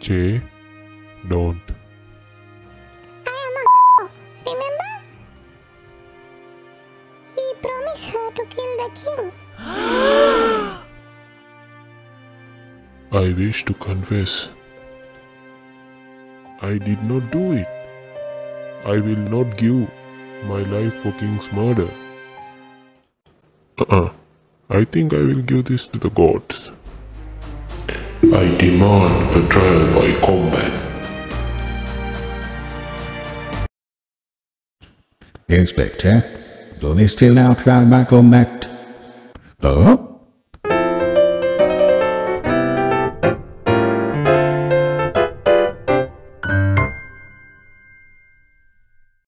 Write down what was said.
Jay, don't. I am a remember? He promised her to kill the king. I wish to confess. I did not do it. I will not give my life for king's murder. I think I will give this to the gods. I demand a trial by combat. Inspector, do they still now try back on that? Oh?